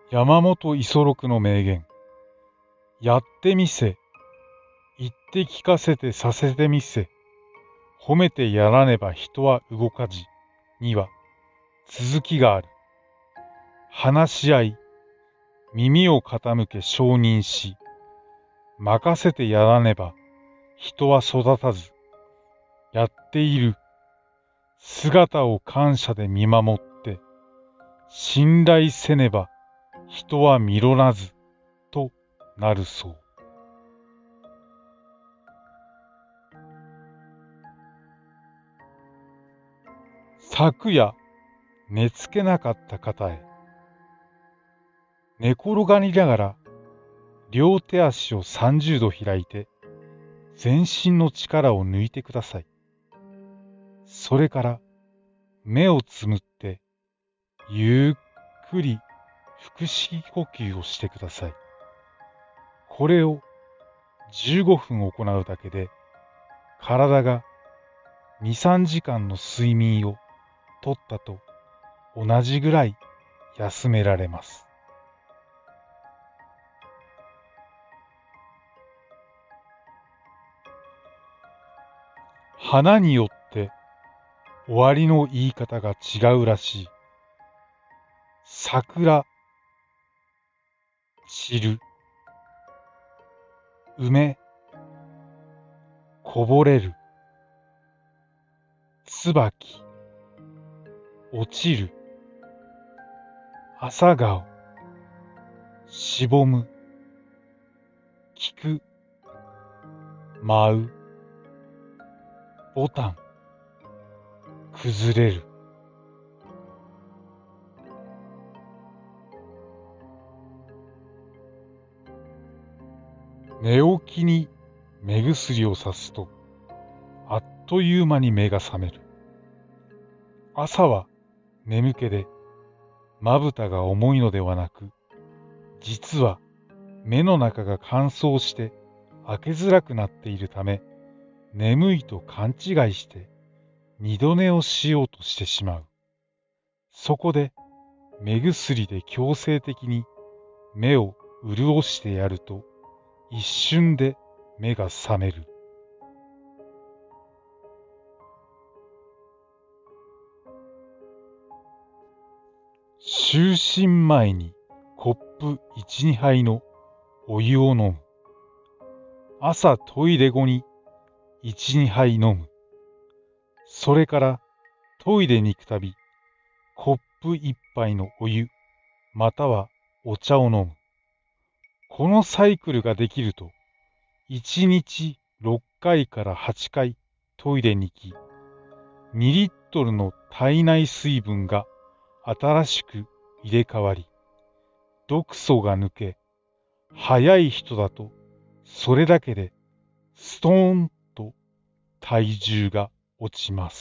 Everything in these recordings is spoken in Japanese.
山本五十六の名言。やってみせ、言って聞かせてさせてみせ、褒めてやらねば人は動かじには続きがある。話し合い、耳を傾け承認し、任せてやらねば人は育たず、やっている。姿を感謝で見守って、信頼せねば人は実らず、となるそう。昨夜、寝つけなかった方へ。寝転がりながら、両手足を30度開いて、全身の力を抜いてください。それから、目をつむって、ゆっくり腹式呼吸をしてください。これを15分行うだけで、体が2、3時間の睡眠をとったと同じぐらい休められます。花によって終わりの言い方が違うらしい。桜、散る、梅、こぼれる、椿、落ちる、朝顔、しぼむ、菊、舞う、ボタン、崩れる。寝起きに目薬をさすと、あっという間に目が覚める。朝は眠気でまぶたが重いのではなく、実は目の中が乾燥して開けづらくなっているため、眠いと勘違いして二度寝をしようとしてしまう。そこで目薬で強制的に目を潤してやると、一瞬で目が覚める。就寝前にコップ1、2杯のお湯を飲む。朝トイレ後に1、2杯飲む。それからトイレに行くたび、コップ1杯のお湯、またはお茶を飲む。このサイクルができると、1日6回から8回トイレに行き、2リットルの体内水分が新しく入れ替わり、毒素が抜け、早い人だとそれだけでストーンと体重が落ちます。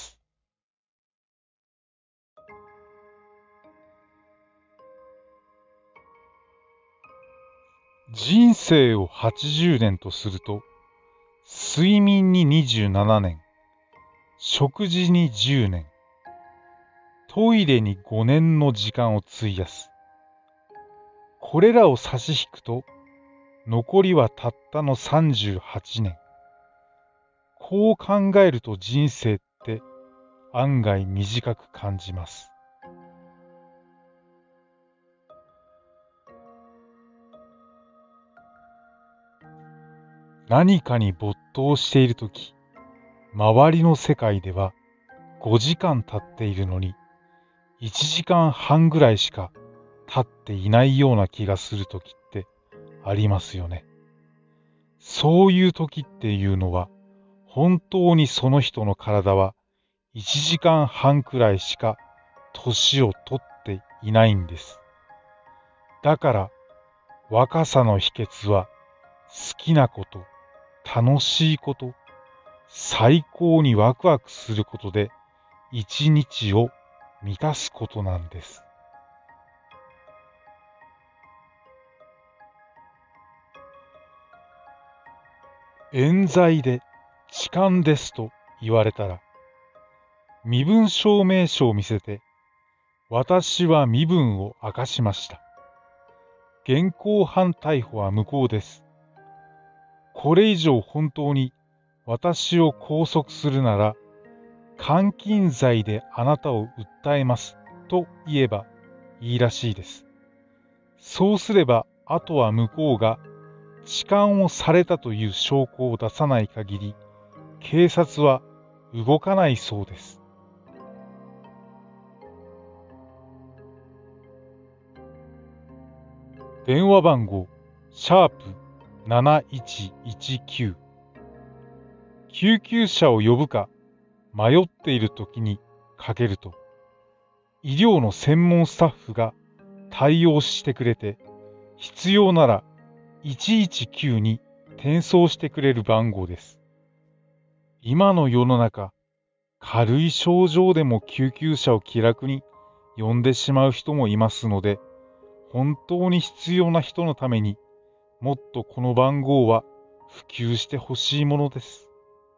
人生を80年とすると、睡眠に27年、食事に10年、トイレに5年の時間を費やす。これらを差し引くと、残りはたったの38年。こう考えると人生って案外短く感じます。何かに没頭しているとき、周りの世界では5時間経っているのに、1時間半ぐらいしか経っていないような気がするときってありますよね。そういうときっていうのは、本当にその人の体は1時間半くらいしか年を取っていないんです。だから若さの秘訣は好きなこと、楽しいこと、最高にワクワクすることで一日を満たすことなんです。冤罪で痴漢ですと言われたら、身分証明書を見せて、私は身分を明かしました。 現行犯逮捕は無効です。これ以上本当に私を拘束するなら、監禁罪であなたを訴えますと言えばいいらしいです。そうすれば、あとは向こうが痴漢をされたという証拠を出さない限り、警察は動かないそうです。電話番号#7119。救急車を呼ぶか迷っている時にかけると、医療の専門スタッフが対応してくれて、必要なら119に転送してくれる番号です。今の世の中、軽い症状でも救急車を気楽に呼んでしまう人もいますので、本当に必要な人のためにもっとこの番号は普及してほしいものです。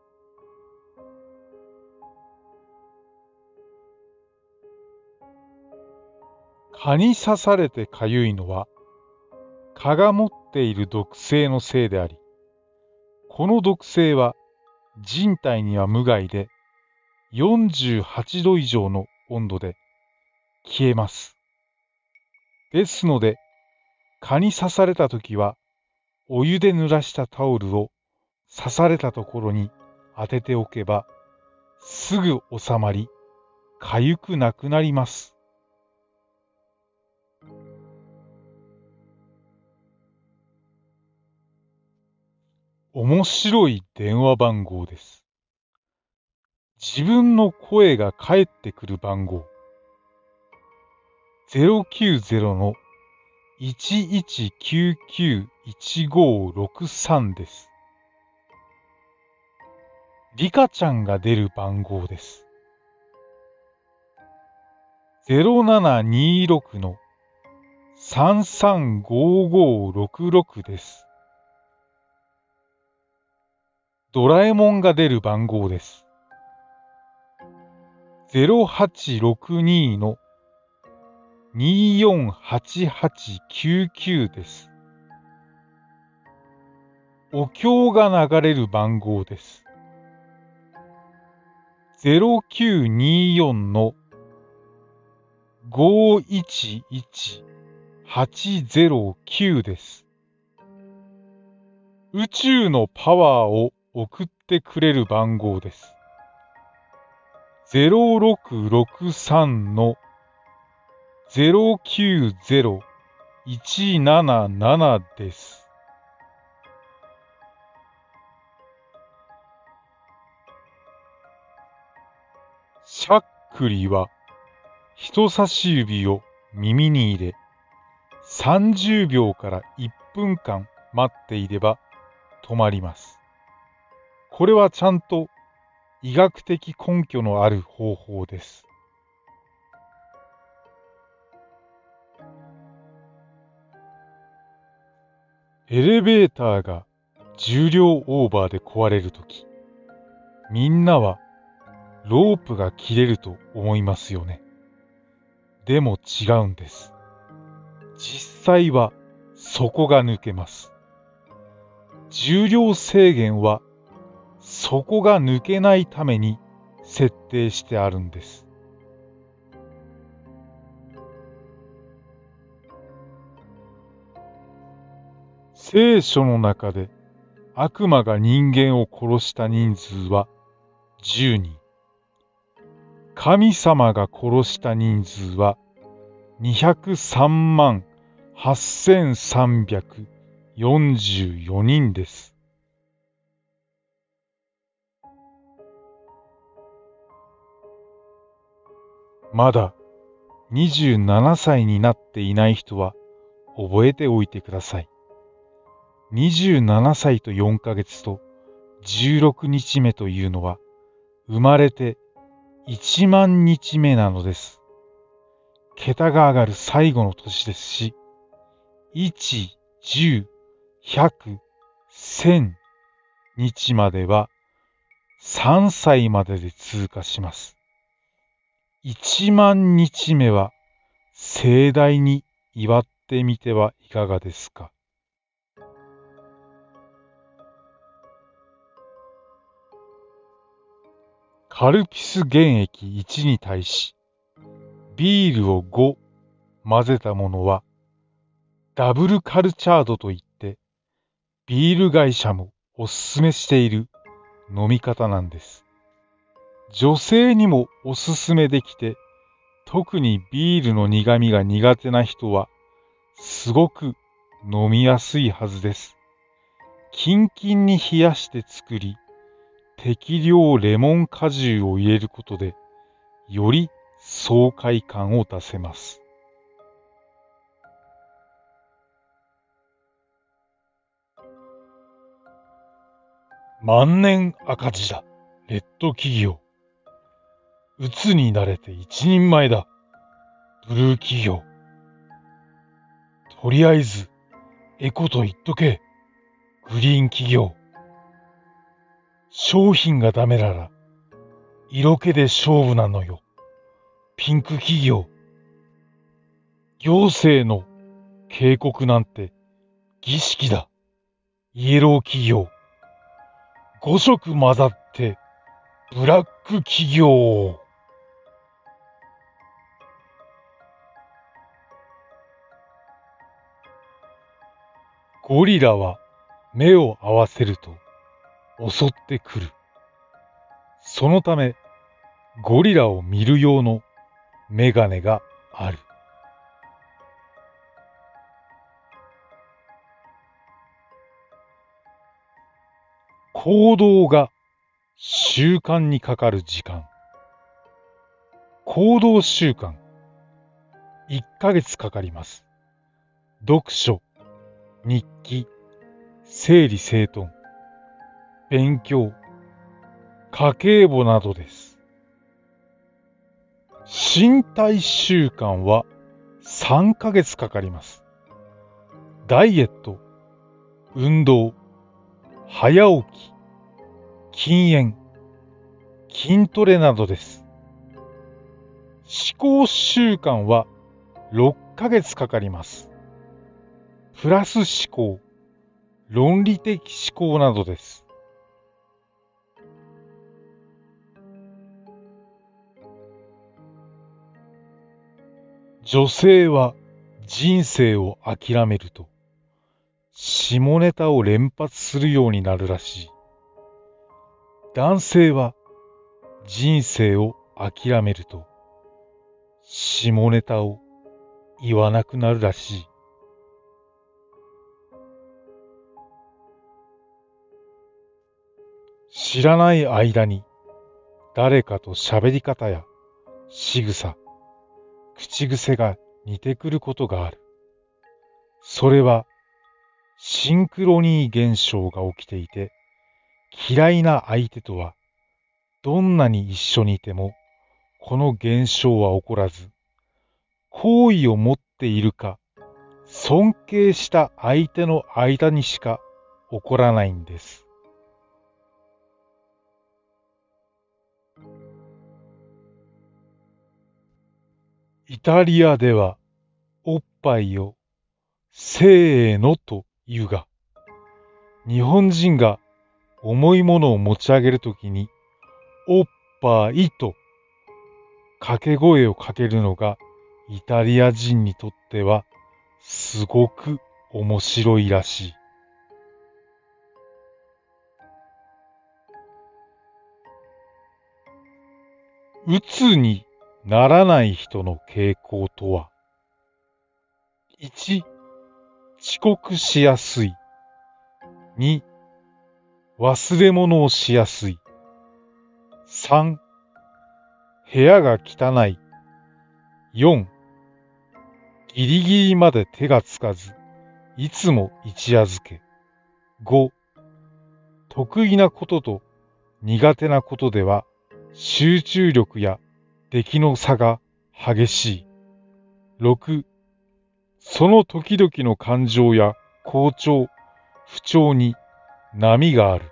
蚊に刺されてかゆいのは、蚊が持っている毒性のせいであり、この毒性は人体には無害で、48度以上の温度で消えます。ですので、蚊に刺されたときは、お湯で濡らしたタオルを刺されたところに当てておけば、すぐ収まり、かゆくなくなります。面白い電話番号です。自分の声が返ってくる番号。090-1199-1563です。リカちゃんが出る番号です。0726-335566です。ドラえもんが出る番号です。0862-248899です。お経が流れる番号です。0924-511-809です。宇宙のパワーを送ってくれる番号です。0663-090-177です。しゃっくりは人差し指を耳に入れ30秒から1分間待っていれば止まります。これはちゃんと医学的根拠のある方法です。エレベーターが重量オーバーで壊れるとき、みんなはロープが切れると思いますよね。でも違うんです。実際は底が抜けます。重量制限は底が抜けないために設定してあるんです。聖書の中で悪魔が人間を殺した人数は10人。神様が殺した人数は203万8344人です。まだ27歳になっていない人は覚えておいてください。27歳と4ヶ月と16日目というのは生まれて1万日目なのです。桁が上がる最後の年ですし、1、10、100、1000日までは3歳までで通過します。1万日目は盛大に祝っってみてはいかがですか。カルピス原液1に対し、ビールを5混ぜたものは、ダブルカルチャードといって、ビール会社もおすすめしている飲み方なんです。女性にもおすすめできて、特にビールの苦味が苦手な人は、すごく飲みやすいはずです。キンキンに冷やして作り、適量レモン果汁を入れることで、より爽快感を出せます。万年赤字だ。レッド企業。鬱になれて一人前だ。ブルー企業。とりあえず、エコと言っとけ。グリーン企業。商品がダメなら、色気で勝負なのよ。ピンク企業。行政の警告なんて儀式だ。イエロー企業。5色混ざってブラック企業。ゴリラは目を合わせると襲ってくる。そのためゴリラを見る用のメガネがある。行動が習慣にかかる時間。行動習慣。1ヶ月かかります。読書、日記、整理整頓、勉強、家計簿などです。身体習慣は3ヶ月かかります。ダイエット、運動、早起き、禁煙、筋トレなどです。思考習慣は6ヶ月かかります。プラス思考、論理的思考などです。女性は人生を諦めると下ネタを連発するようになるらしい。男性は人生を諦めると下ネタを言わなくなるらしい。知らない間に誰かと喋り方や仕草、口癖が似てくることがある。それはシンクロニー現象が起きていて、嫌いな相手とはどんなに一緒にいてもこの現象は起こらず、好意を持っているか尊敬した相手の間にしか起こらないんです。イタリアではおっぱいをせーのと言うが、日本人が重いものを持ち上げるときにおっぱいと掛け声をかけるのがイタリア人にとってはすごく面白いらしい。鬱にならない人の傾向とは、1、遅刻しやすい。2、忘れ物をしやすい。3、部屋が汚い。4、ギリギリまで手がつかず、いつも一夜漬け。5、得意なことと苦手なことでは集中力や出来の差が激しい。6、その時々の感情や好調、不調に波がある。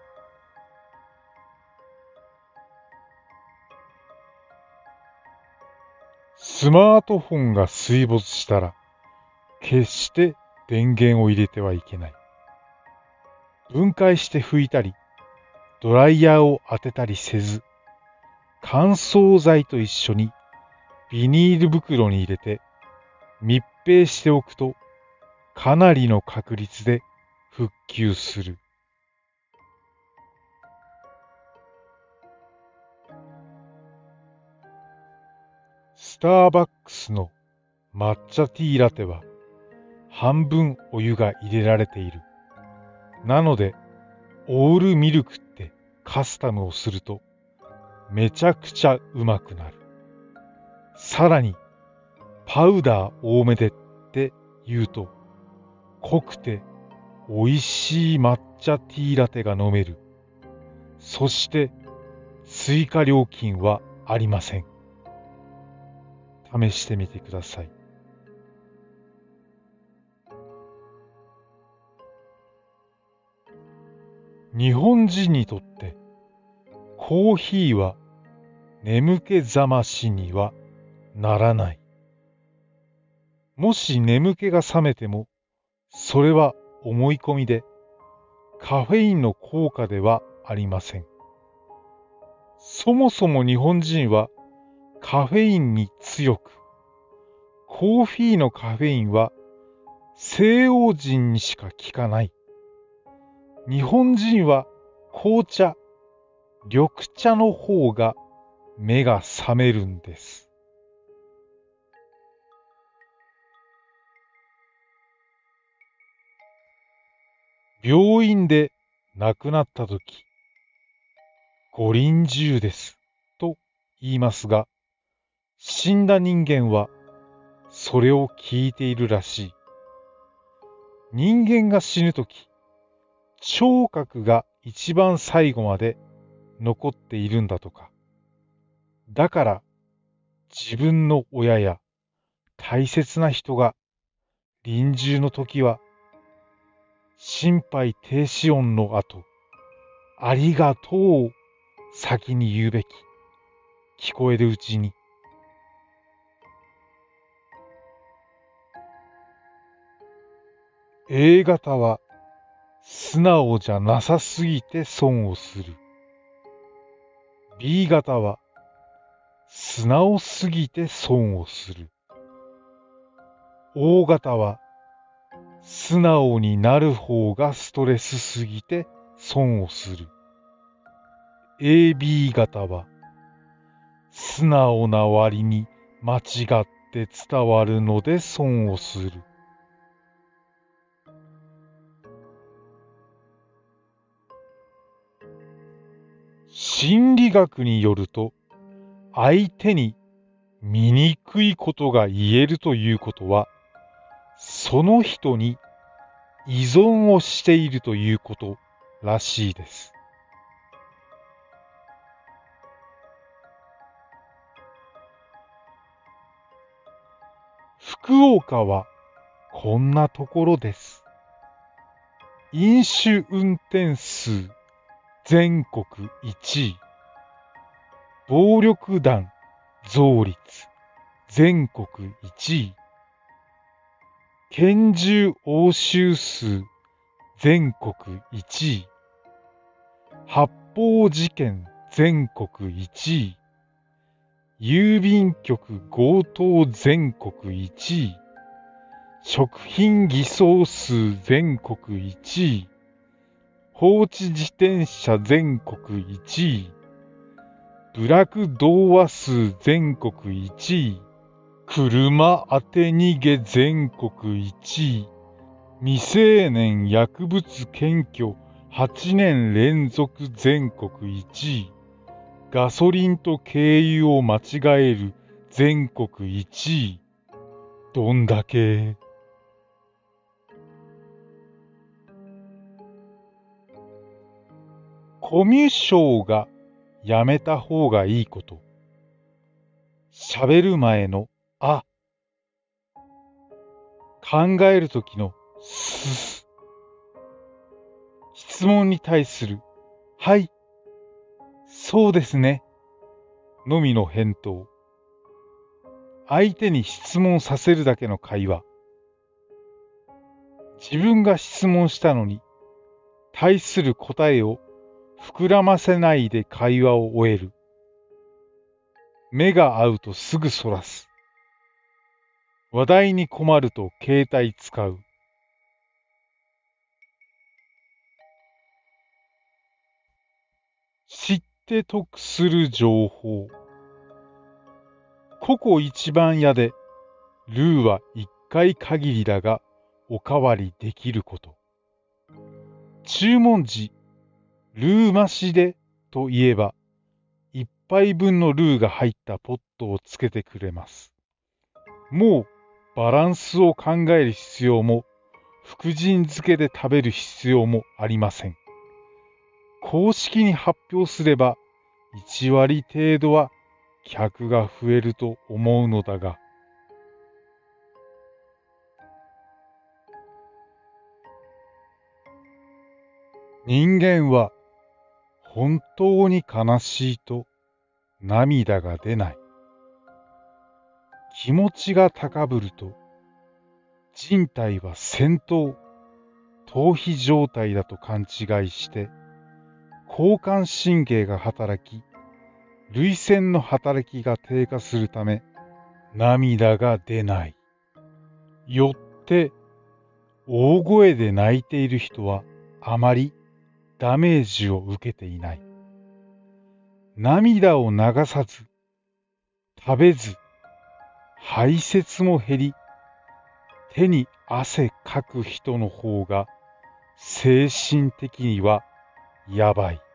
スマートフォンが水没したら決して電源を入れてはいけない。分解して拭いたり、ドライヤーを当てたりせず、乾燥剤と一緒にビニール袋に入れて密閉しておくと、かなりの確率で復旧する。スターバックスの抹茶ティーラテは半分お湯が入れられている。なので、オールミルクってカスタムをするとめちゃくちゃうまくなる。さらに、パウダー多めでって言うと、濃くて美味しい抹茶ティーラテが飲める。そして追加料金はありません。試してみてください。日本人にとってコーヒーは眠気覚ましにはならない。もし眠気が覚めても、それは思い込みで、カフェインの効果ではありません。そもそも日本人はカフェインに強く、コーヒーのカフェインは西洋人にしか効かない。日本人は紅茶、緑茶の方が目が覚めるんです。病院で亡くなったとき、ご臨終ですと言いますが、死んだ人間はそれを聞いているらしい。人間が死ぬとき、聴覚が一番最後まで残っているんだとか。だから自分の親や大切な人が臨終の時は心肺停止音の後、ありがとうを先に言うべき。聞こえるうちに。A 型は素直じゃなさすぎて損をする。B 型は素直すぎて損をする。O 型は素直になる方がストレスすぎて損をする。AB 型は素直な割に間違って伝わるので損をする。心理学によると、相手に醜いことが言えるということは、その人に依存をしているということらしいです。福岡はこんなところです。飲酒運転数全国1位。暴力団増率全国1位。拳銃押収数全国1位。発砲事件全国1位。郵便局強盗全国1位。食品偽装数全国1位。放置自転車全国1位。部落童話数全国1位。車当て逃げ全国1位。未成年薬物検挙8年連続全国1位。ガソリンと軽油を間違える全国1位。どんだけ。コミュ障がやめた方がいいこと。喋る前のあ、考えるときのす、質問に対するはい、そうですね、のみの返答。相手に質問させるだけの会話。 自分が質問したのに、対する答えを膨らませないで会話を終える。目が合うとすぐそらす。話題に困ると携帯使う。知って得する情報。ココ一番屋で、ルーは一回限りだが、おかわりできること。注文時、ルー増しでと言えば、一杯分のルーが入ったポットをつけてくれます。もうバランスを考える必要も、福神漬けで食べる必要もありません。公式に発表すれば、1割程度は客が増えると思うのだが、人間は本当に悲しいと涙が出ない。気持ちが高ぶると人体は戦闘、逃避状態だと勘違いして交感神経が働き、涙腺の働きが低下するため涙が出ない。よって大声で泣いている人はあまりダメージを受けていない。涙を流さず、食べず、排泄も減り、手に汗かく人の方が精神的にはやばい。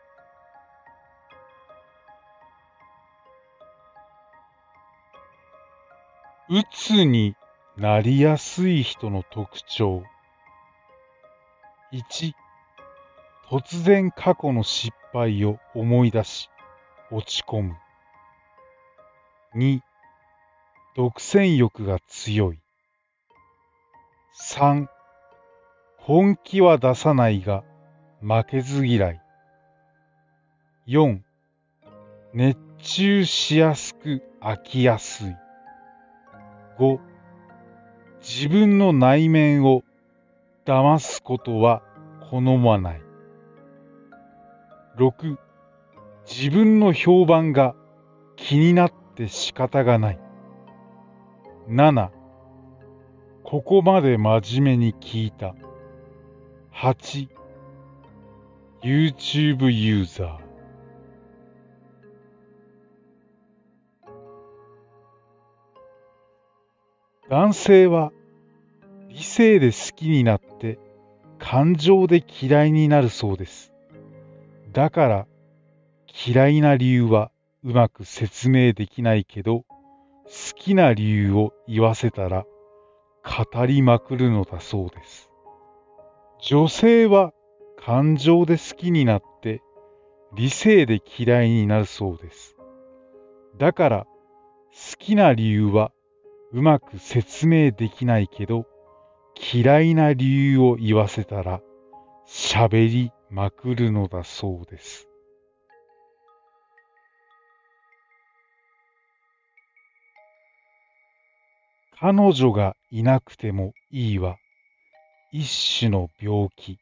うつになりやすい人の特徴。1、突然過去の失敗を思い出し、落ち込む。2、独占欲が強い。3、本気は出さないが負けず嫌い。4、熱中しやすく飽きやすい。5、自分の内面を騙すことは好まない。6、自分の評判が気になって仕方がない。7、ここまで真面目に聞いた。8、YouTube ユーザー。男性は理性で好きになって感情で嫌いになるそうです。だから嫌いな理由はうまく説明できないけど、好きな理由を言わせたら語りまくるのだそうです。女性は感情で好きになって理性で嫌いになるそうです。だから好きな理由はうまく説明できないけど、嫌いな理由を言わせたら喋りまくるのだそうです。彼女がいなくてもいいは一種の病気。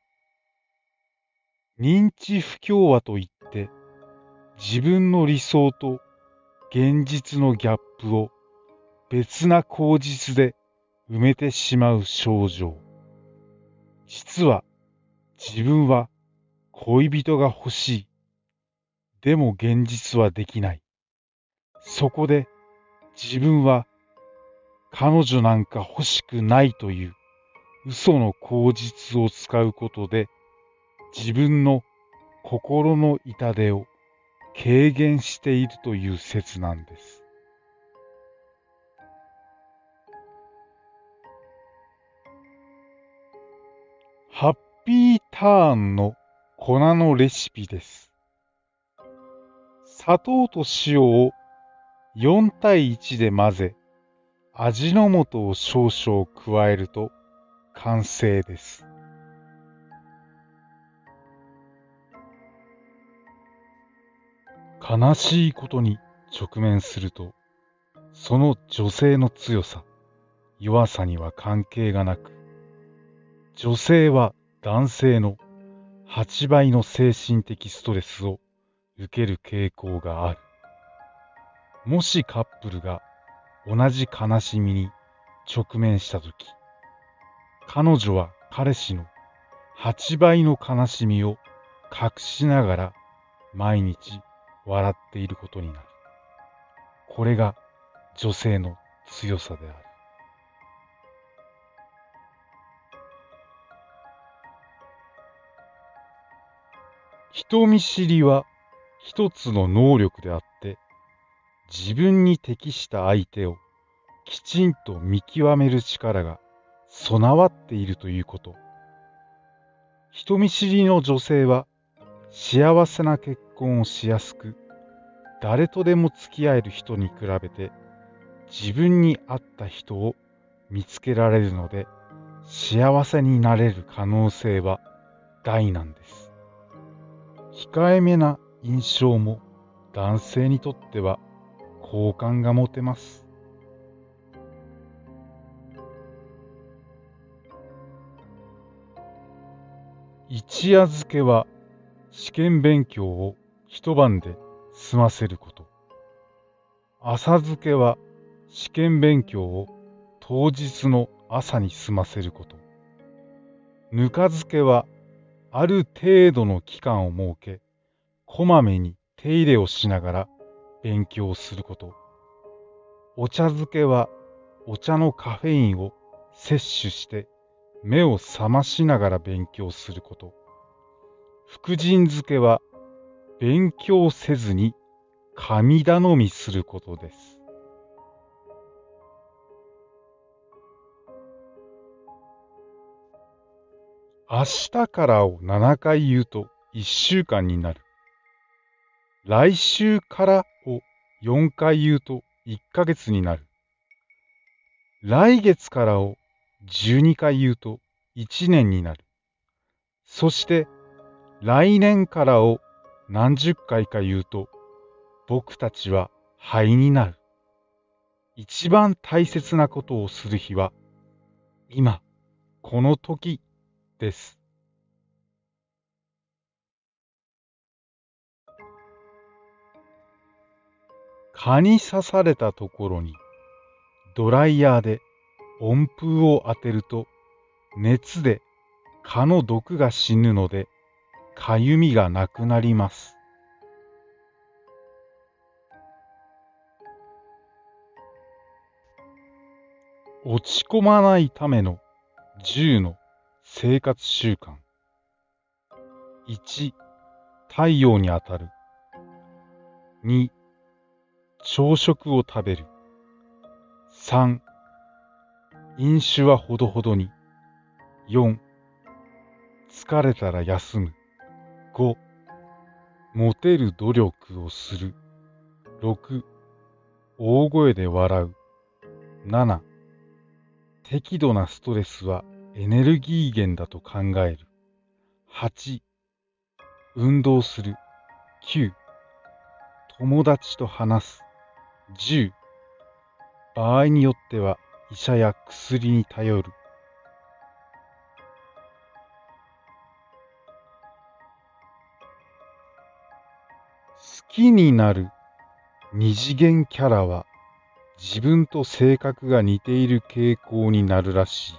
認知不協和といって自分の理想と現実のギャップを別な口実で埋めてしまう症状。実は自分は恋人が欲しい。でも現実はできない。そこで自分は彼女なんか欲しくないという嘘の口実を使うことで自分の心の痛手を軽減しているという説なんです。ハッピーターンの粉のレシピです。砂糖と塩を4対1で混ぜ、味の素を少々加えると完成です。悲しいことに直面すると、その女性の強さ、弱さには関係がなく、 女性は男性の8倍の精神的ストレスを受ける傾向がある。もしカップルが同じ悲しみに直面したとき、彼女は彼氏の8倍の悲しみを隠しながら毎日笑っていることになる。これが女性の強さである。人見知りは一つの能力であって、自分に適した相手をきちんと見極める力が備わっているということ。人見知りの女性は幸せな結婚をしやすく、誰とでも付き合える人に比べて自分に合った人を見つけられるので、幸せになれる可能性は大なんです。控えめな印象も男性にとっては好感が持てます。一夜漬けは試験勉強を一晩で済ませること。浅漬けは試験勉強を当日の朝に済ませること。ぬか漬けはある程度の期間を設け、こまめに手入れをしながら勉強すること。お茶漬けはお茶のカフェインを摂取して目を覚ましながら勉強すること。福神漬けは勉強せずに神頼みすることです。明日からを7回言うと1週間になる。来週からを4回言うと1ヶ月になる。来月からを12回言うと1年になる。そして来年からを何十回か言うと僕たちは灰になる。一番大切なことをする日は今、この時です。蚊に刺されたところにドライヤーで温風を当てると熱で蚊の毒が死ぬのでかゆみがなくなります。落ち込まないための10の生活習慣。1、太陽に当たる。2、朝食を食べる。3、飲酒はほどほどに。4、疲れたら休む。5、モテる努力をする。6、大声で笑う。7、適度なストレスはエネルギー源だと考える。8、運動する。9、友達と話す。10、場合によっては医者や薬に頼る。好きになる二次元キャラは自分と性格が似ている傾向になるらしい。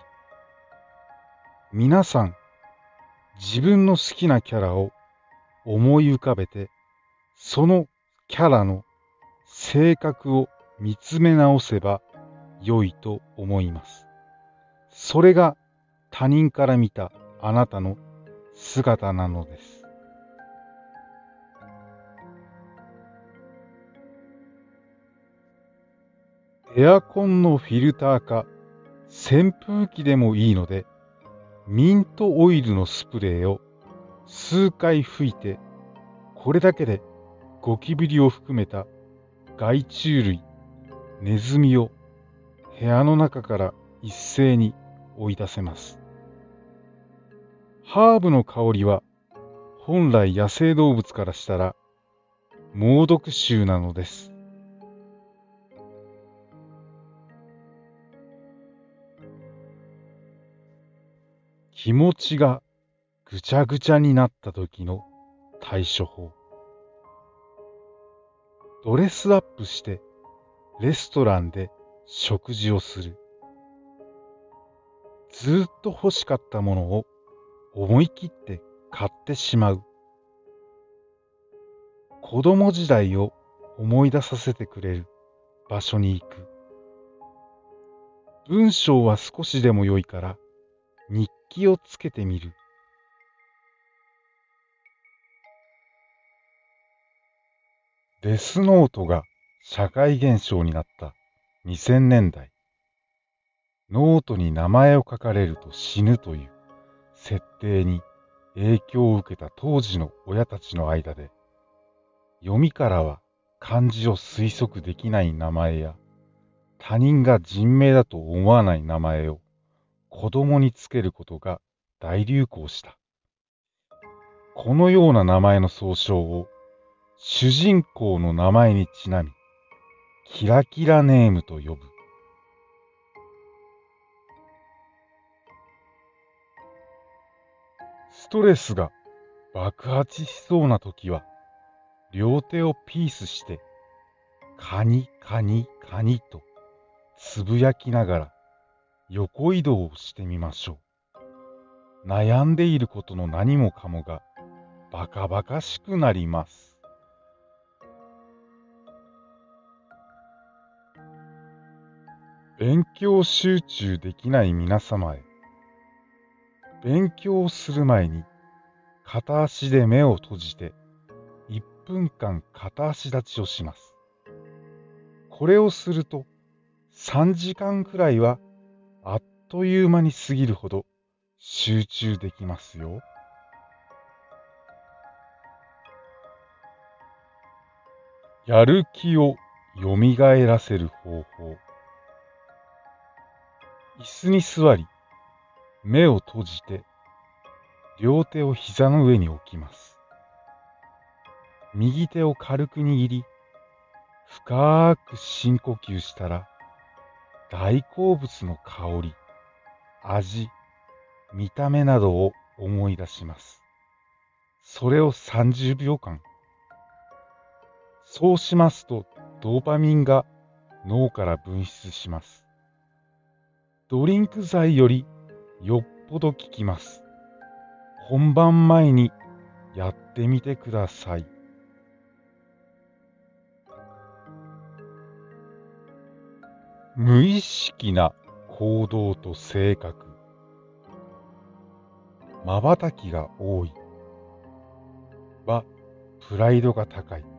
皆さん、自分の好きなキャラを思い浮かべて、そのキャラの性格を見つめ直せば良いと思います。それが他人から見たあなたの姿なのです。エアコンのフィルターか扇風機でもいいので、ミントオイルのスプレーを数回吹いて、これだけでゴキブリを含めた害虫類、ネズミを部屋の中から一斉に追い出せます。ハーブの香りは本来野生動物からしたら猛毒臭なのです。 気持ちがぐちゃぐちゃになった時の対処法。ドレスアップしてレストランで食事をする。ずっと欲しかったものを思い切って買ってしまう。子供時代を思い出させてくれる場所に行く。文章は少しでも良いから日記をつけてみる。デスノートが社会現象になった2000年代。ノートに名前を書かれると死ぬという設定に影響を受けた当時の親たちの間で、読みからは漢字を推測できない名前や、他人が人名だと思わない名前を子供につけることが大流行した。このような名前の総称を主人公の名前にちなみ、キラキラネームと呼ぶ。ストレスが爆発しそうな時は、両手をピースして、カニカニカニとつぶやきながら横移動をしてみましょう。悩んでいることの何もかもがバカバカしくなります。勉強集中できない皆様へ、勉強をする前に片足で目を閉じて1分間片足立ちをします。これをすると3時間くらいはあっという間に過ぎるほど集中できますよ。やる気をよみがえらせる方法。椅子に座り、目を閉じて、両手を膝の上に置きます。右手を軽く握り、深く深呼吸したら、大好物の香り、味、見た目などを思い出します。それを30秒間。そうしますと、ドーパミンが脳から分泌します。ドリンク剤よりよっぽど効きます。本番前にやってみてください。無意識な行動と性格。瞬きが多いはプライドが高い。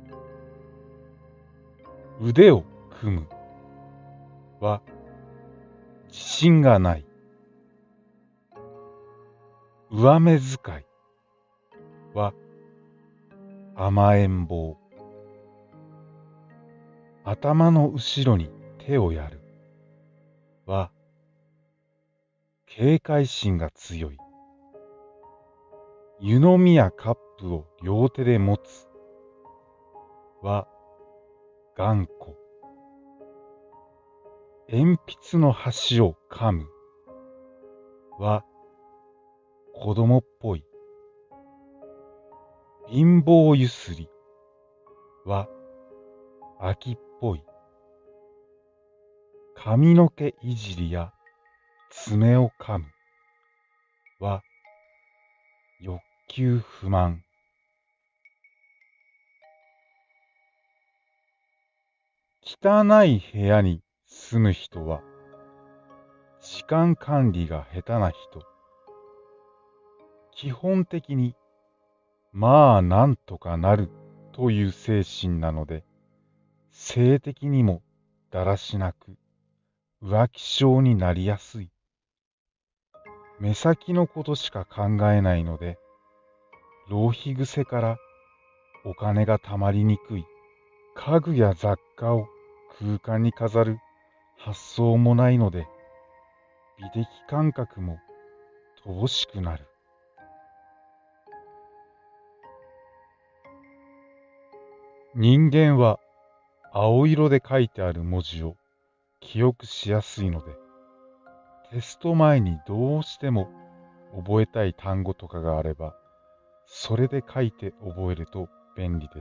腕を組むは自信がない。上目遣いは甘えん坊。頭の後ろに手をやるは警戒心が強い。湯飲みやカップを両手で持つは頑固。鉛筆の端を噛むは子供っぽい。貧乏ゆすりは秋っぽい。髪の毛いじりや爪を噛むは欲求不満。汚い部屋に住む人は時間管理が下手な人。基本的にまあなんとかなるという精神なので、性的にもだらしなく浮気症になりやすい。目先のことしか考えないので、浪費癖からお金がたまりにくい。家具や雑貨を空間に飾る発想もないので、美的感覚も乏しくなる。人間は青色で書いてある文字を記憶しやすいので、テスト前にどうしても覚えたい単語とかがあれば、それで書いて覚えると便利です。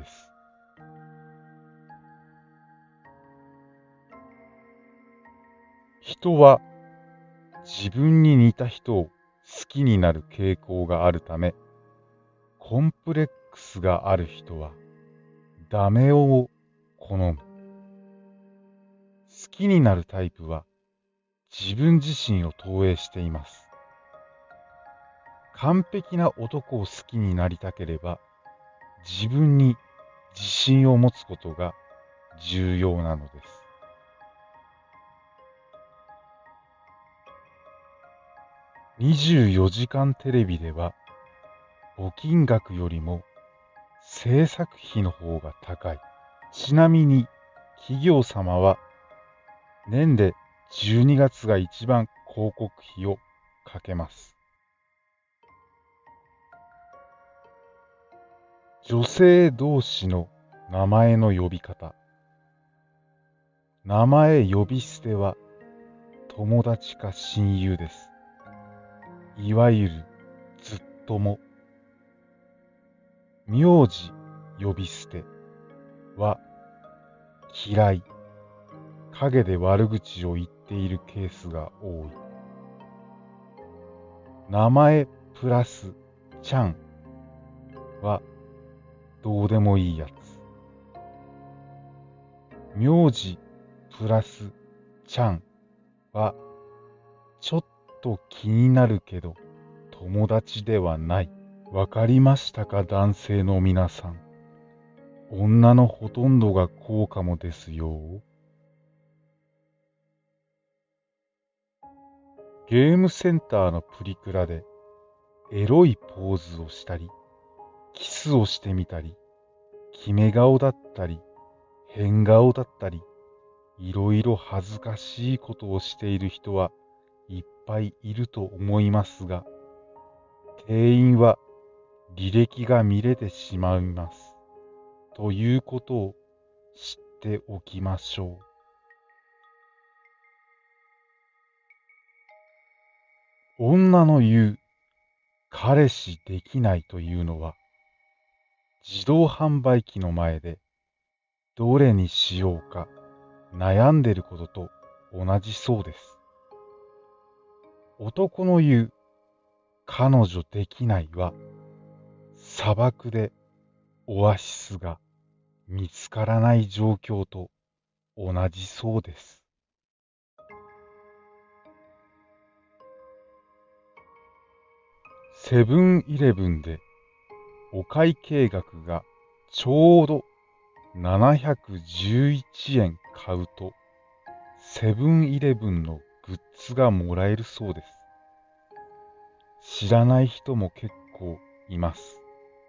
人は自分に似た人を好きになる傾向があるため、コンプレックスがある人はダメ男を好む。好きになるタイプは自分自身を投影しています。完璧な男を好きになりたければ、自分に自信を持つことが重要なのです。24時間テレビでは、募金額よりも制作費の方が高い。ちなみに、企業様は年で12月が一番広告費をかけます。女性同士の名前の呼び方。名前呼び捨ては友達か親友です。いわゆるずっとも。名字呼び捨ては嫌い、陰で悪口を言っているケースが多い。名前プラスちゃんはどうでもいいやつ。名字プラスちゃんはちょっと気になるけど友達ではない。わかりましたか、男性の皆さん。女のほとんどがこうかもですよ。ゲームセンターのプリクラでエロいポーズをしたり、キスをしてみたり、決め顔だったり、変顔だったり、いろいろ恥ずかしいことをしている人はいっぱいいると思いますが、店員は履歴が見れてしまいます。ということを知っておきましょう。女の言う彼氏できないというのは、自動販売機の前でどれにしようか悩んでることと同じそうです。男の言う彼女できないは、砂漠でオアシスが見つからない状況と同じそうです。セブンイレブンでお会計額がちょうど711円買うと、セブンイレブンのグッズがもらえるそうです。知らない人も結構います。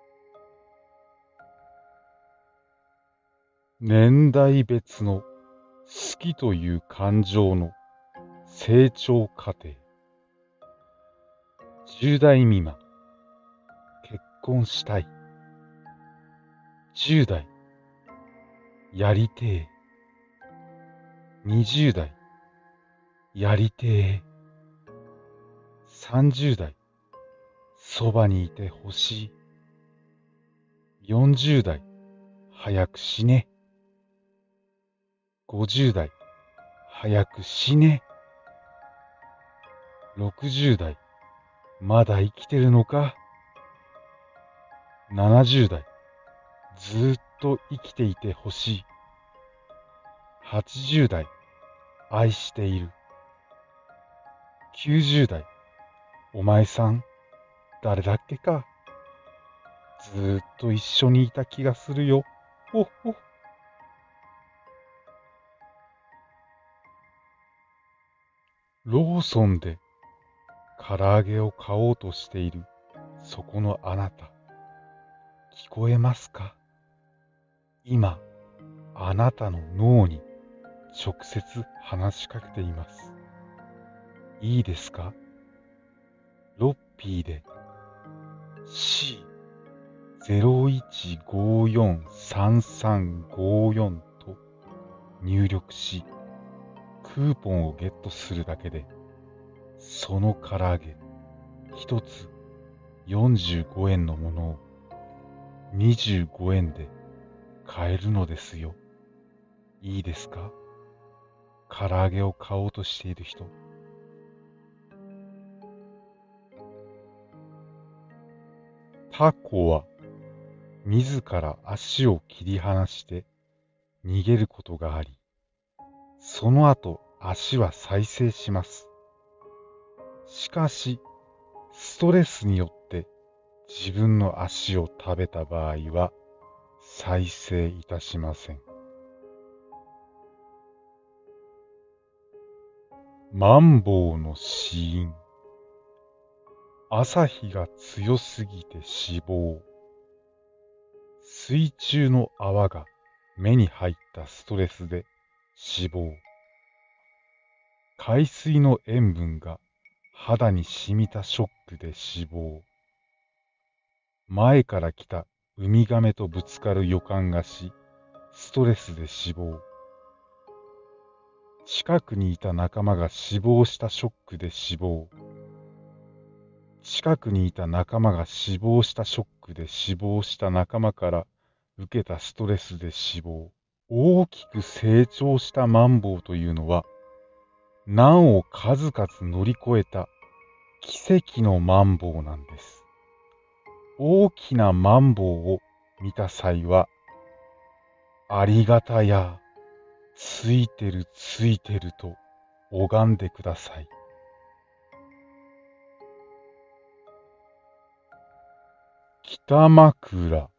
年代別の好きという感情の成長過程。10代未満、結婚したい。10代、やりてえ。20代、やりてえ。30代、そばにいてほしい。40代、早く死ね。50代、早く死ね。60代、まだ生きてるのか。70代、ずーっと生きていてほしい。80代、愛している。90代、お前さん、誰だっけか。ずーっと一緒にいた気がするよ。ほっほ。ローソンで唐揚げを買おうとしているそこのあなた、聞こえますか？今、あなたの脳に直接話しかけています。いいですか？ロッピーで C01543354 と入力し、クーポンをゲットするだけで、その唐揚げ一つ45円のものを25円で買えるのですよ。いいですか？唐揚げを買おうとしている人。タコは自ら足を切り離して逃げることがあり、その後足は再生します。しかし、ストレスによって自分の足を食べた場合は再生いたしません。マンボウの死因。朝日が強すぎて死亡。水中の泡が目に入ったストレスで死亡。海水の塩分が肌に染みたショックで死亡。前から来たウミガメとぶつかる予感がし、ストレスで死亡。近くにいた仲間が死亡したショックで死亡。近くにいた仲間が死亡したショックで死亡した仲間から受けたストレスで死亡。大きく成長したマンボウというのは、難を数々乗り越えた奇跡のマンボウなんです。大きなマンボウを見た際は、ありがたや、ついてるついてると拝んでください。北枕。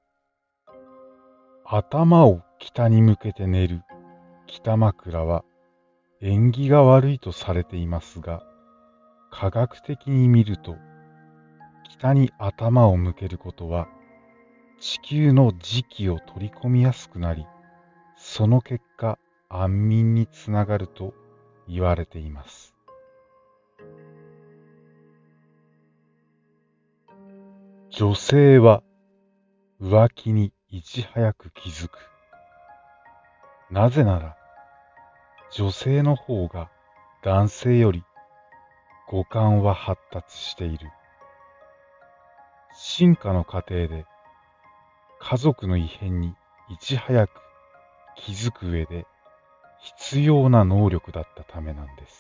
頭を北に向けて寝る北枕は縁起が悪いとされていますが、科学的に見ると、北に頭を向けることは地球の磁気を取り込みやすくなり、その結果安眠につながると言われています。女性は浮気にいち早く気づく。なぜなら、女性の方が男性より五感は発達している。進化の過程で家族の異変にいち早く気づく上で必要な能力だったためなんです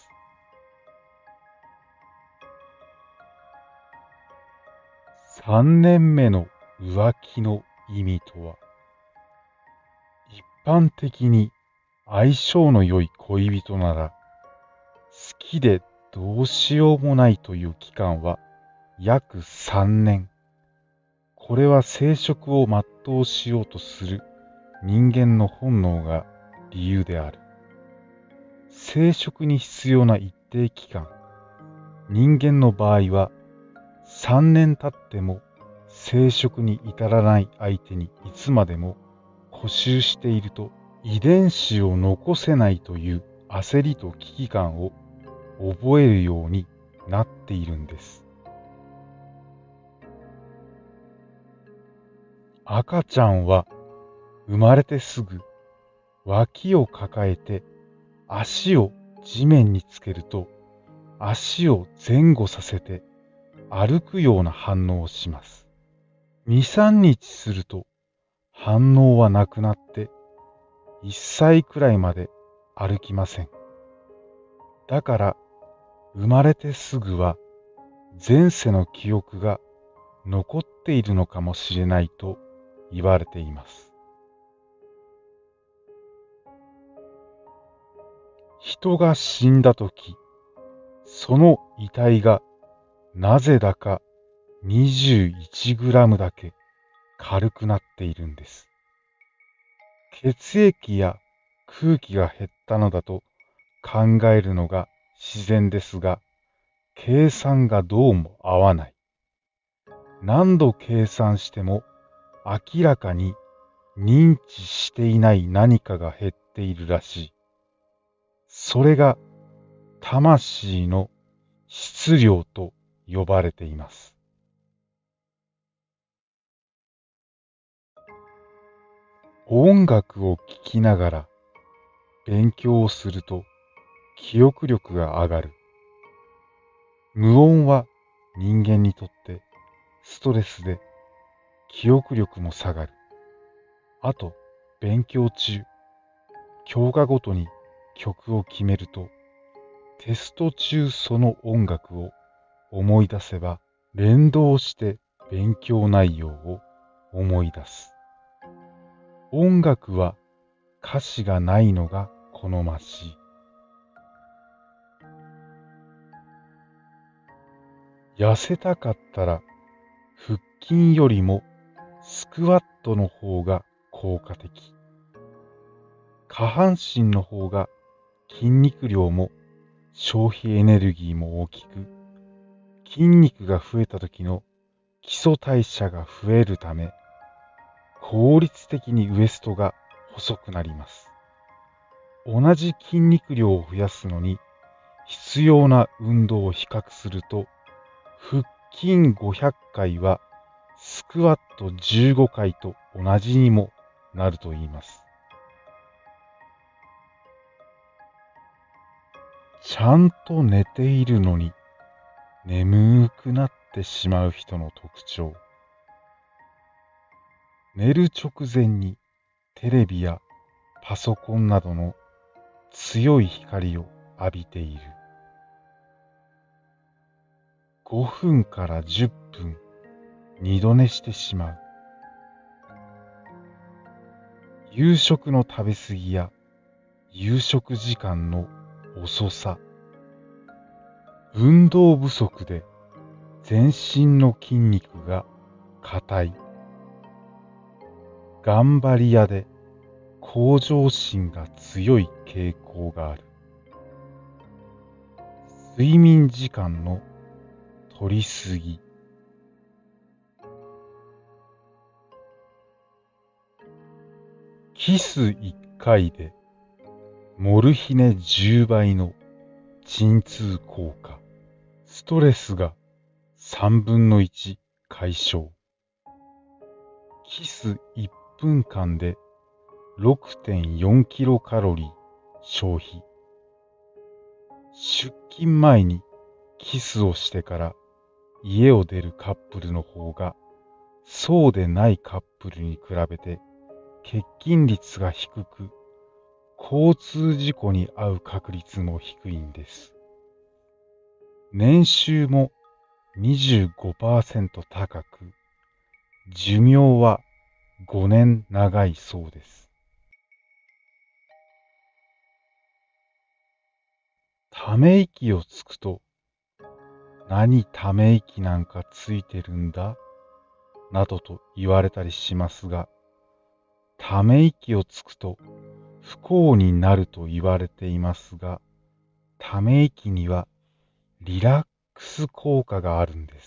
。3年目の浮気の意味とは、一般的に相性の良い恋人なら、好きでどうしようもないという期間は約3年。これは生殖を全うしようとする人間の本能が理由である。生殖に必要な一定期間、人間の場合は3年経っても生殖に至らない相手にいつまでも固執していると、遺伝子を残せないという焦りと危機感を覚えるようになっているんです。赤ちゃんは生まれてすぐ脇を抱えて足を地面につけると、足を前後させて歩くような反応をします。2、3日すると反応はなくなって1歳くらいまで歩きません。だから生まれてすぐは前世の記憶が残っているのかもしれないと言われています。人が死んだとき、その遺体がなぜだか21グラムだけ軽くなっているんです。血液や空気が減ったのだと考えるのが自然ですが、計算がどうも合わない。何度計算しても明らかに認知していない何かが減っているらしい。それが魂の質量と呼ばれています。音楽を聴きながら勉強をすると記憶力が上がる。無音は人間にとってストレスで記憶力も下がる。あと、勉強中、教科ごとに曲を決めると、テスト中その音楽を思い出せば連動して勉強内容を思い出す。音楽は歌詞がないのが好ましい。痩せたかったら腹筋よりもスクワットの方が効果的。下半身の方が筋肉量も消費エネルギーも大きく、筋肉が増えた時の基礎代謝が増えるため、効率的にウエストが細くなります。同じ筋肉量を増やすのに必要な運動を比較すると、腹筋500回はスクワット15回と同じにもなると言います。ちゃんと寝ているのに眠くなってしまう人の特徴。寝る直前にテレビやパソコンなどの強い光を浴びている。5分から10分二度寝してしまう。夕食の食べ過ぎや夕食時間の遅さ、運動不足で全身の筋肉が硬い、頑張り屋で向上心が強い傾向がある。睡眠時間の取りすぎ。キス1回でモルヒネ10倍の鎮痛効果。ストレスが3分の1解消。キス1分間で 6.4 キロカロリー消費。出勤前にキスをしてから家を出るカップルの方が、そうでないカップルに比べて欠勤率が低く、交通事故に遭う確率も低いんです。年収も 25% 高く、寿命は5年長いそうです。ため息をつくと、何ため息なんかついてるんだなどと言われたりしますが、ため息をつくと不幸になると言われていますが、ため息にはリラックス効果があるんです。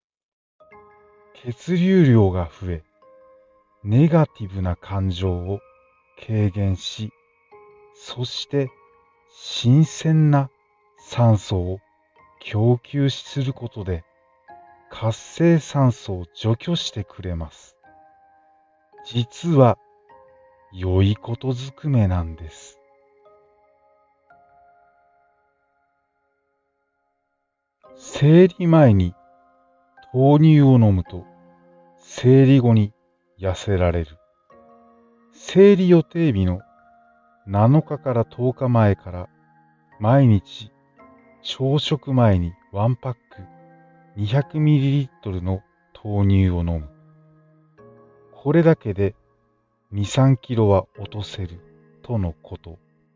血流量が増え、ネガティブな感情を軽減し、そして新鮮な酸素を供給することで活性酸素を除去してくれます。実は良いことずくめなんです。生理前に豆乳を飲むと生理後に痩せられる。生理予定日の7日から10日前から毎日朝食前に1パック 200ml の豆乳を飲む。これだけで2、3キロは落とせるとのこと。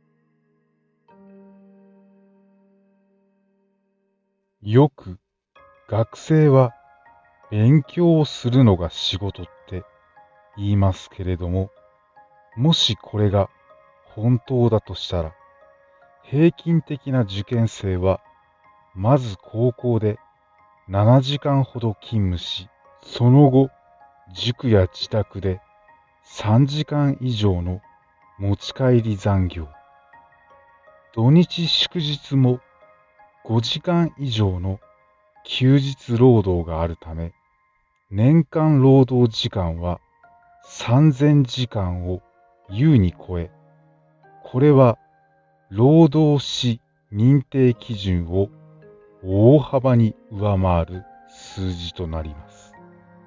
よく学生は勉強をするのが仕事って言いますけれども、もしこれが本当だとしたら、平均的な受験生はまず高校で7時間ほど勤務し、その後塾や自宅で3時間以上の持ち帰り残業、土日祝日も5時間以上の休日労働があるため、年間労働時間は3000時間を優に超え、これは労働士認定基準を大幅に上回る数字となります。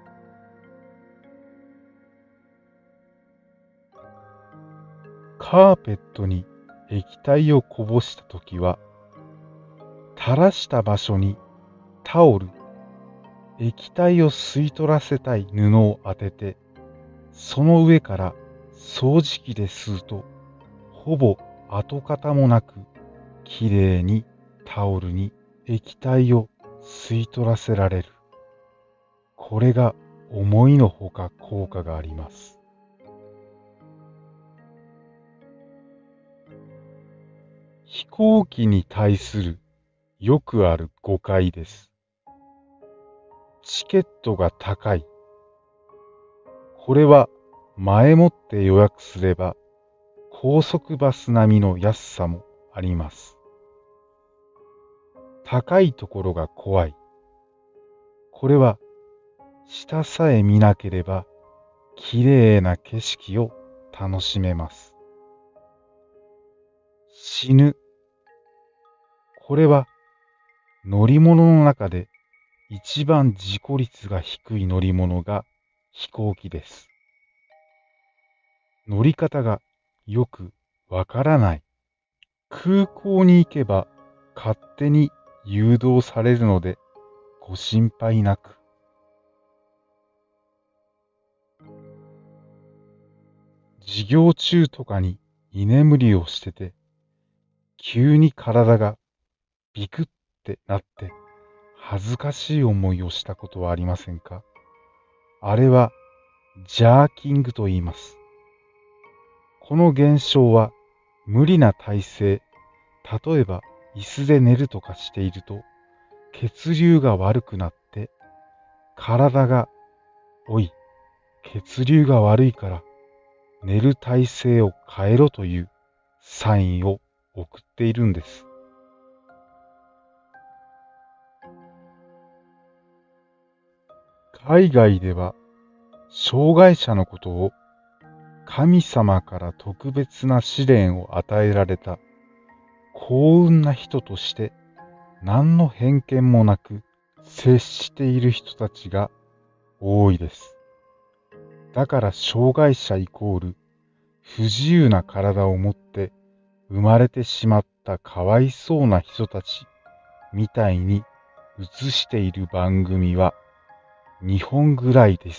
カーペットに液体をこぼしたときは、垂らした場所にタオル、液体を吸い取らせたい布を当てて、その上から掃除機で吸うと、ほぼ跡形もなく、きれいにタオルに液体を吸い取らせられる。これが思いのほか効果があります。飛行機に対するよくある誤解です。チケットが高い。これは前もって予約すれば高速バス並みの安さもあります。高いところが怖い。これは下さえ見なければきれいな景色を楽しめます。死ぬ。これは乗り物の中で一番事故率が低い乗り物が飛行機です。乗り方がよくわからない。空港に行けば勝手に誘導されるのでご心配なく。授業中とかに居眠りをしてて、急に体がビクってなって恥ずかしい思いをしたことはありませんか？あれはジャーキングと言います。この現象は無理な体勢、例えば椅子で寝るとかしていると血流が悪くなって体が、おい、血流が悪いから寝る体勢を変えろというサインを送っているんです。海外では障害者のことを神様から特別な試練を与えられた幸運な人として何の偏見もなく接している人たちが多いです。だから障害者イコール不自由な体を持って生まれてしまったかわいそうな人たちみたいに映している番組は2本ぐらいです。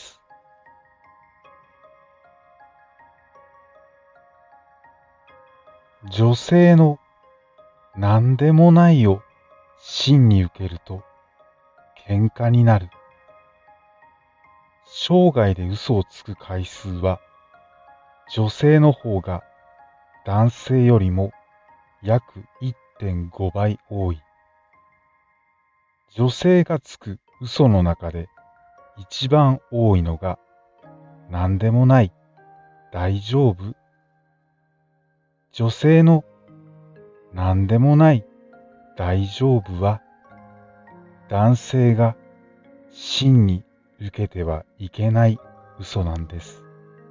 女性のなんでもないを真に受けると喧嘩になる。生涯で嘘をつく回数は女性の方が男性よりも約 1.5 倍多い。女性がつく嘘の中で一番多いのがなんでもない、大丈夫。女性のなんでもない、大丈夫は男性が真に受けてはいけない嘘なんです。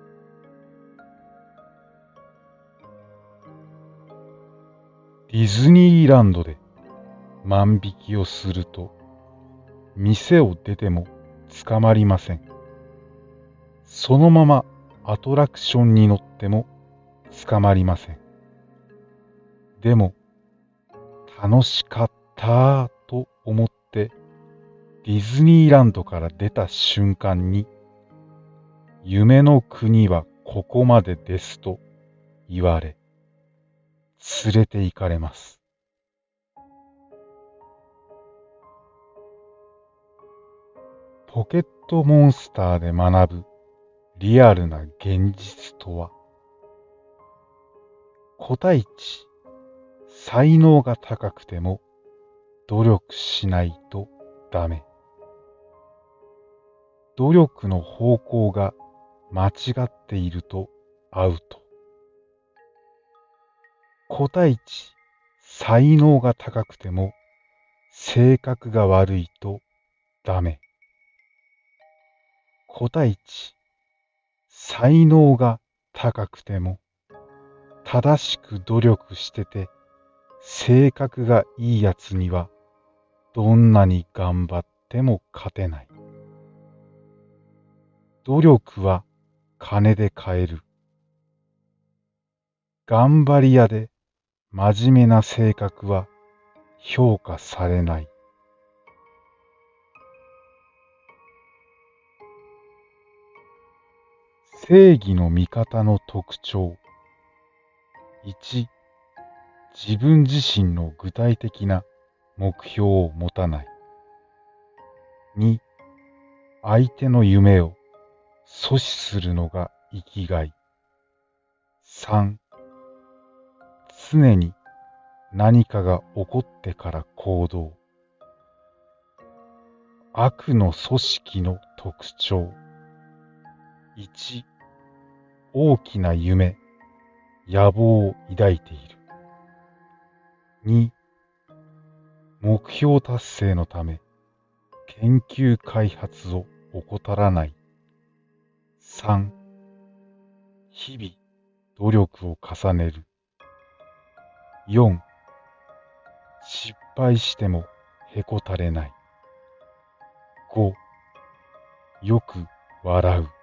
ディズニーランドで万引きをすると店を出ても捕まりません。そのままアトラクションに乗っても捕まりません。でも楽しかったと思ってディズニーランドから出た瞬間に夢の国はここまでですと言われ連れて行かれます。ポケットモンスターで学ぶリアルな現実とは、個体値、才能が高くても努力しないとダメ。努力の方向が間違っているとアウト。個体値、才能が高くても性格が悪いとダメ。個体値、才能が高くても正しく努力してて性格がいいやつにはどんなに頑張っても勝てない。努力は金で買える。頑張り屋で真面目な性格は評価されない。正義の味方の特徴。1、自分自身の具体的な目標を持たない。2、相手の夢を阻止するのが生きがい。3、常に何かが起こってから行動。悪の組織の特徴。1、大きな夢、野望を抱いている。2、目標達成のため、研究開発を怠らない。3、日々努力を重ねる。4、失敗してもへこたれない。5、よく笑う。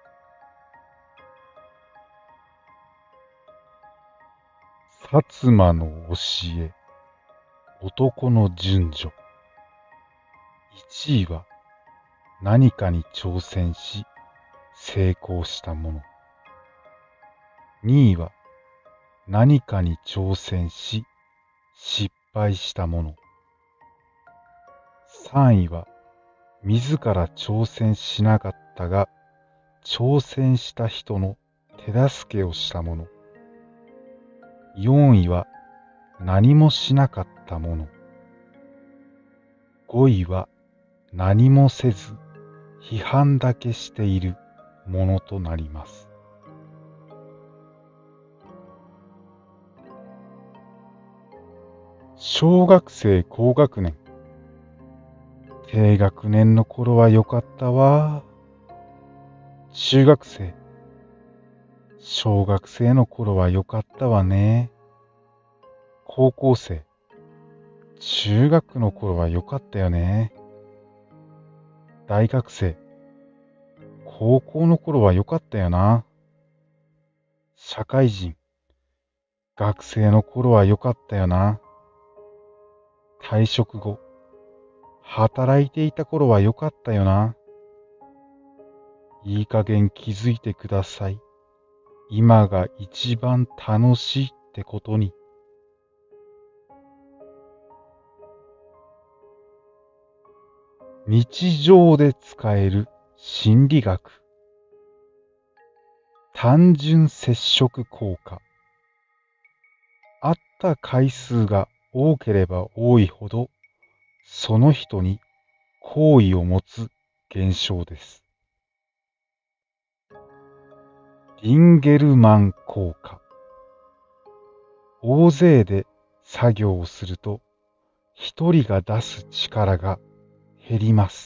薩摩の教え、男の順序。1位は何かに挑戦し成功したもの。2位は何かに挑戦し失敗したもの。3位は自ら挑戦しなかったが挑戦した人の手助けをしたもの。4位は何もしなかったもの。5位は何もせず批判だけしているものとなります。小学生高学年。低学年の頃は良かったわ。中学生。小学生の頃は良かったわね。高校生。中学の頃は良かったよね。大学生。高校の頃は良かったよな。社会人。学生の頃は良かったよな。退職後。働いていた頃は良かったよな。いい加減気づいてください。今が一番楽しいってことに。日常で使える心理学。単純接触効果。会った回数が多ければ多いほど、その人に好意を持つ現象です。リンゲルマン効果。大勢で作業をすると、一人が出す力が減ります。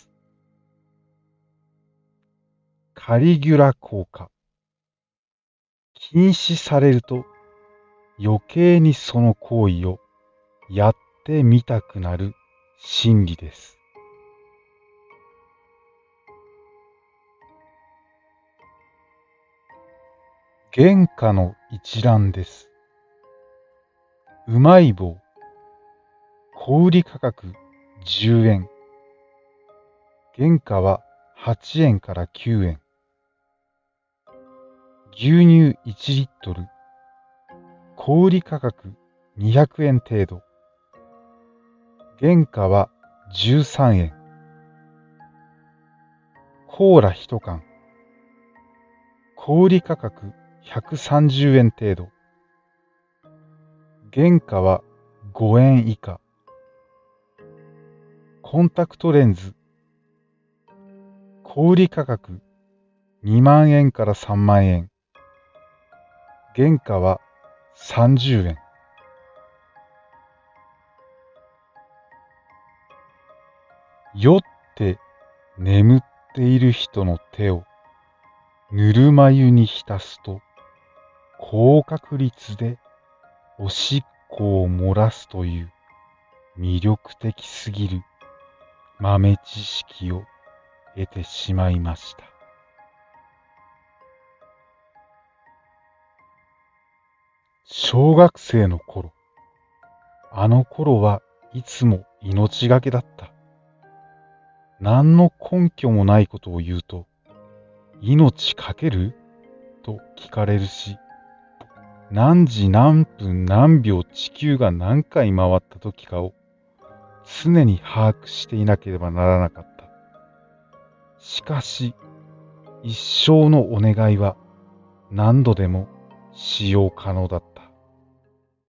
カリギュラ効果。禁止されると余計にその行為をやってみたくなる心理です。原価の一覧です。うまい棒。小売価格10円。原価は8円から9円。牛乳1リットル。小売価格200円程度。原価は13円。コーラ1缶。小売価格130円程度。原価は5円以下。コンタクトレンズ。小売価格2万円から3万円。原価は30円。酔って眠っている人の手をぬるま湯に浸すと高確率でおしっこを漏らすという魅力的すぎる豆知識を得てしまいました。小学生の頃、あの頃はいつも命がけだった。何の根拠もないことを言うと、命かけると聞かれるし、何時何分何秒地球が何回回った時かを常に把握していなければならなかった。しかし、一生のお願いは何度でも使用可能だった。